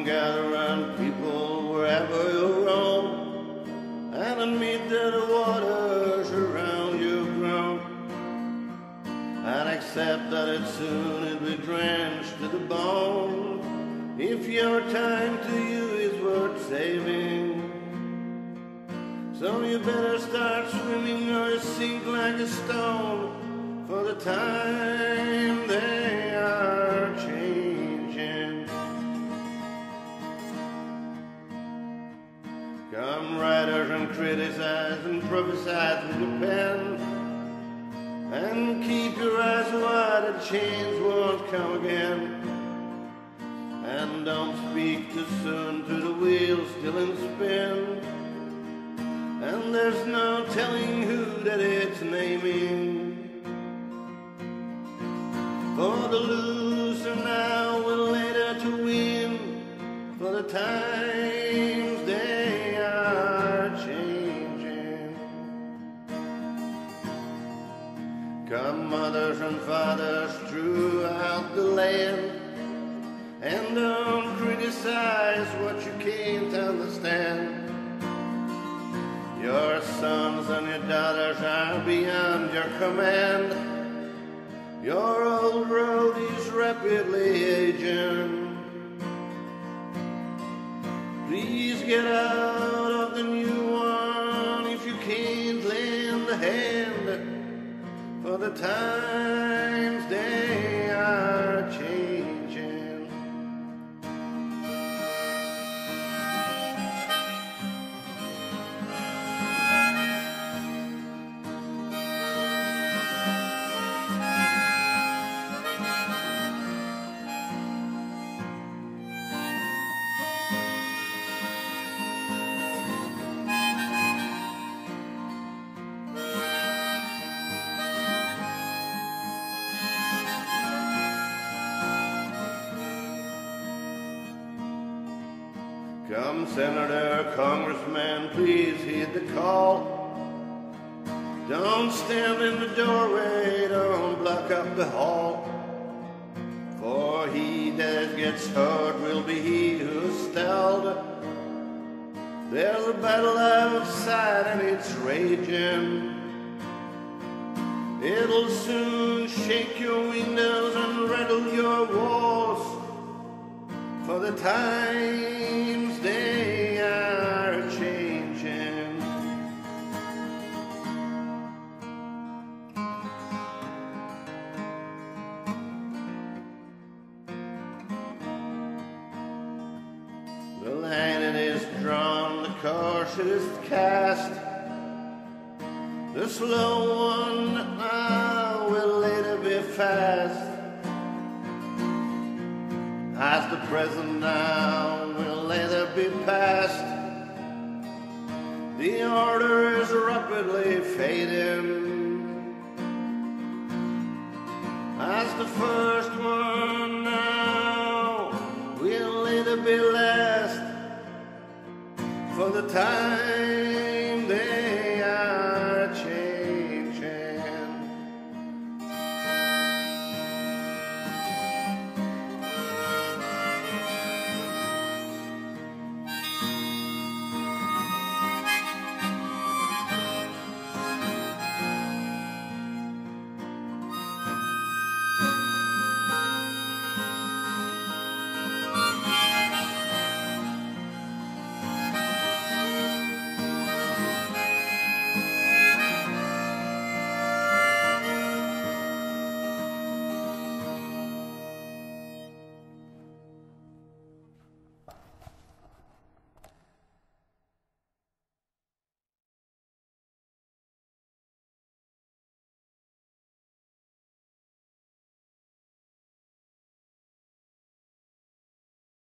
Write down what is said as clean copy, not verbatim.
Come gather round, people, wherever you roam, and admit that the waters around you grow, and accept that it soon will be drenched to the bone, if your time to you is worth saving. So you better start swimming or you sink like a stone, for the time they are changing. Come writers and criticize and prophesize with your pen, and keep your eyes wide that change won't come again. And don't speak too soon to the wheels still in spin, and there's no telling who that it's naming. For the loser now will later to win, for the times they are changing. Come mothers and fathers throughout the land, and don't criticize what you can't understand. Your sons and your daughters are beyond your command. Your old road is rapidly aging. Please get out of the new one if you can't lend a hand, for the times they are changing. Come senator, congressmen, please heed the call. Don't stand in the doorway, don't block up the hall. For he that gets hurt will be he who's stalled. There's a battle outside and it's raging. It'll soon shake your windows and rattle your walls, for the times they are changing. The line it is drawn, the course it is cast. The slow one now will later be fast, as the present now will later be past. The order is rapidly fading, as the first